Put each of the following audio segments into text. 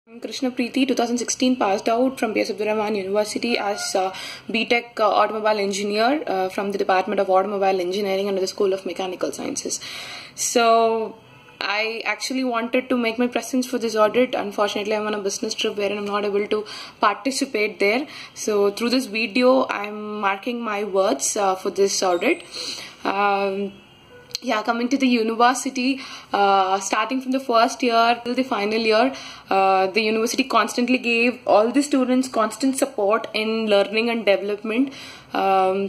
I'm Krishna Preeti, 2016 passed out from B.S. Abdurrahman University as B.Tech automobile engineer from the Department of Automobile Engineering under the School of Mechanical Sciences. So I actually wanted to make my presence for this audit. Unfortunately, I'm on a business trip where I'm not able to participate there. So through this video, I'm marking my words for this audit. Coming to the university, starting from the first year till the final year, the university constantly gave all the students constant support in learning and development. All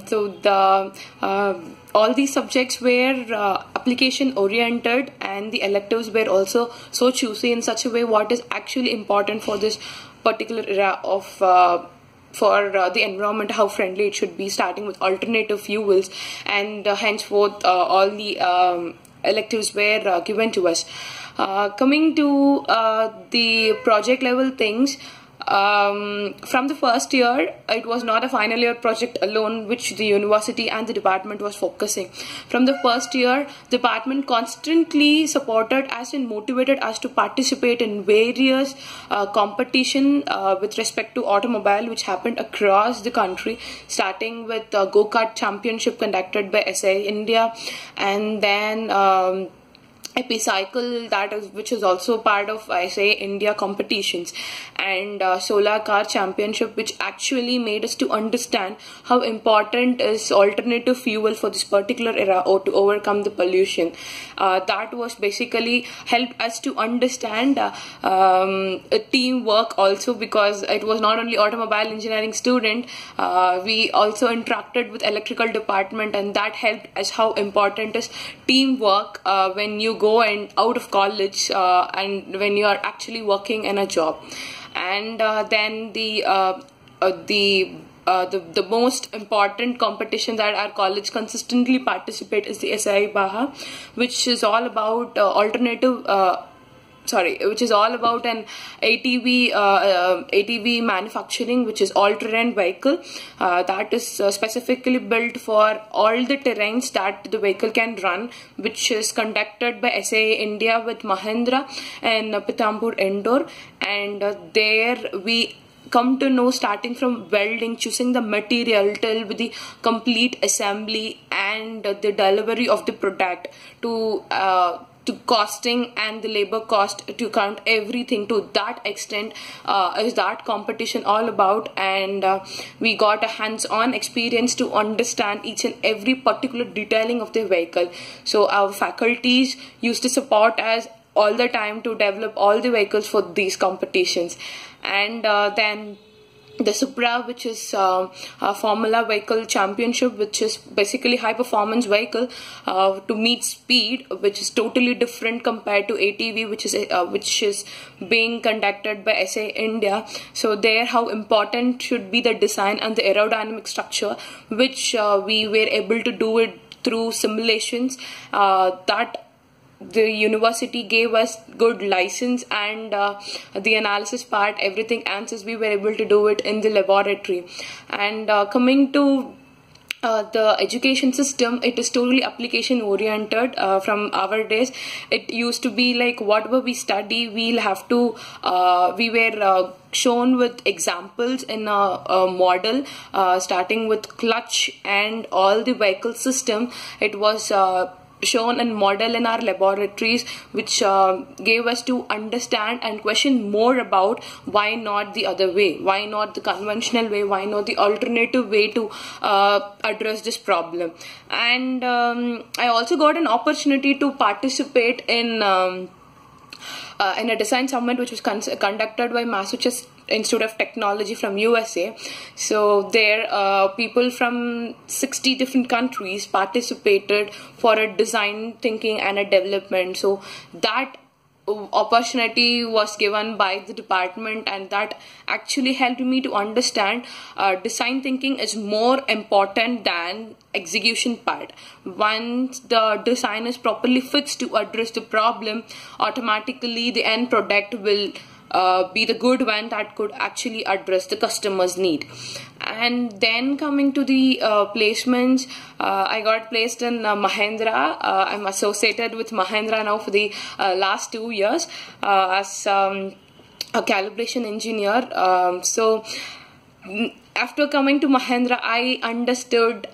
these subjects were application oriented, and the electives were also so choosy in such a way what is actually important for this particular era of the environment, how friendly it should be, starting with alternative fuels, and henceforth all the electives were given to us. Coming to the project level things, from the first year, it was not a final year project alone which the university and the department was focusing. From the first year, the department constantly supported us and motivated us to participate in various competition with respect to automobile, which happened across the country, starting with go-kart championship conducted by SI India, and then Epicycle, which is also part of India competitions, and solar car championship, which actually made us to understand how important is alternative fuel for this particular era or to overcome the pollution. That was basically helped us to understand teamwork also, because it was not only automobile engineering student, we also interacted with electrical department, and that helped us how important is teamwork when you go and out of college and when you are actually working in a job. And then the most important competition that our college consistently participate is the SI Baha, which is all about which is all about an ATV manufacturing, which is all-terrain vehicle that is specifically built for all the terrains that the vehicle can run, which is conducted by SAE India with Mahindra and Pithampur Indore. And there we come to know, starting from welding, choosing the material, till with the complete assembly and the delivery of the product to costing and the labor cost, to count everything. To that extent is that competition all about, and we got a hands-on experience to understand each and every particular detailing of the vehicle. So our faculties used to support us all the time to develop all the vehicles for these competitions. And then the Supra, which is a Formula Vehicle Championship, which is basically high performance vehicle to meet speed, which is totally different compared to ATV, which is being conducted by SA India. So there, how important should be the design and the aerodynamic structure, which we were able to do it through simulations. That the university gave us good license, and the analysis part, everything answers, we were able to do it in the laboratory. And coming to the education system, it is totally application oriented. From our days, it used to be like whatever we study, we'll have to we were shown with examples in a model, starting with clutch and all the vehicle system. It was shown and model in our laboratories, which gave us to understand and question more about why not the other way, why not the conventional way, why not the alternative way to address this problem. And I also got an opportunity to participate in a design summit, which was conducted by Massachusetts Institute of Technology from USA. So there people from 60 different countries participated for a design thinking and a development. So that opportunity was given by the department, and that actually helped me to understand design thinking is more important than execution part. Once the design is properly fixed to address the problem, automatically the end product will be the good one that could actually address the customer's need. And then coming to the placements, I got placed in Mahindra. I'm associated with Mahindra now for the last 2 years as a calibration engineer. After coming to Mahindra, I understood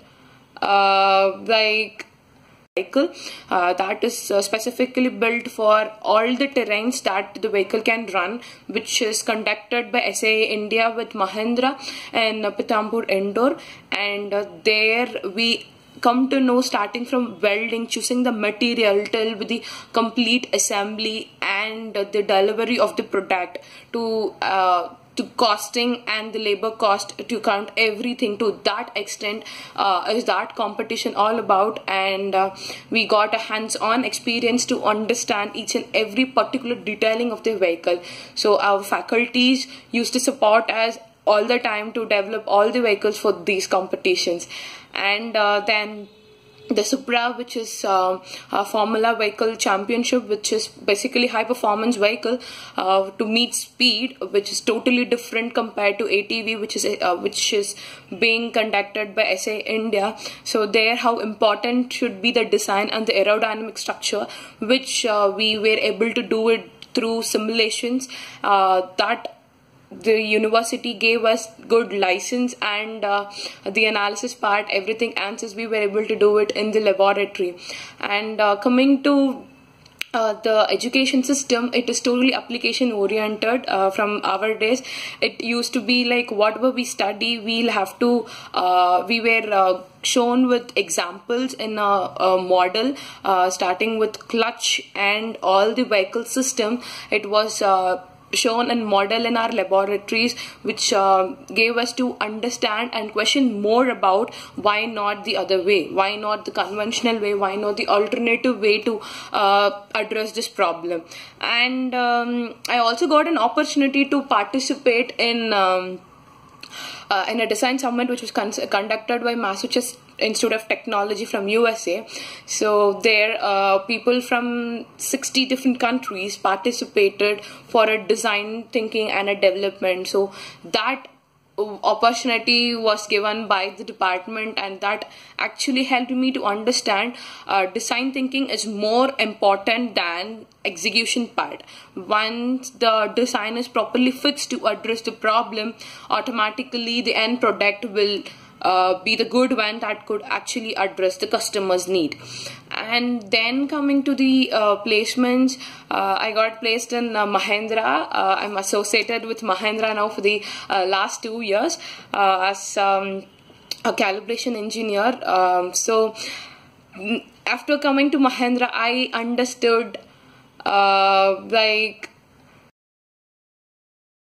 vehicle that is specifically built for all the terrains that the vehicle can run, which is conducted by SAE India with Mahindra and Pithampur Indore. And there we come to know, starting from welding, choosing the material, till with the complete assembly and the delivery of the product, to costing and the labor cost, to count everything. To that extent is that competition all about. And we got a hands-on experience to understand each and every particular detailing of the vehicle. So our faculties used to support us all the time to develop all the vehicles for these competitions. And then the Supra, which is a Formula Vehicle Championship, which is basically high performance vehicle to meet speed, which is totally different compared to ATV, which is being conducted by SAE India. So there, how important should be the design and the aerodynamic structure, which we were able to do it through simulations. That the university gave us good license, and the analysis part, everything answers, we were able to do it in the laboratory. And coming to the education system, it is totally application oriented. From our days, it used to be like whatever we study, we'll have to we were shown with examples in a model, starting with clutch and all the vehicle system. It was shown and model in our laboratories, which gave us to understand and question more about why not the other way, why not the conventional way, why not the alternative way to address this problem. And I also got an opportunity to participate in a design summit, which was conducted by Massachusetts Institute of Technology from USA. So there people from 60 different countries participated for a design thinking and a development. So that opportunity was given by the department, and that actually helped me to understand design thinking is more important than execution part. Once the design is properly fixed to address the problem, automatically the end product will be the good one that could actually address the customer's need. And then coming to the placements, I got placed in Mahindra. I'm associated with Mahindra now for the last 2 years as a calibration engineer. So after coming to Mahindra, I understood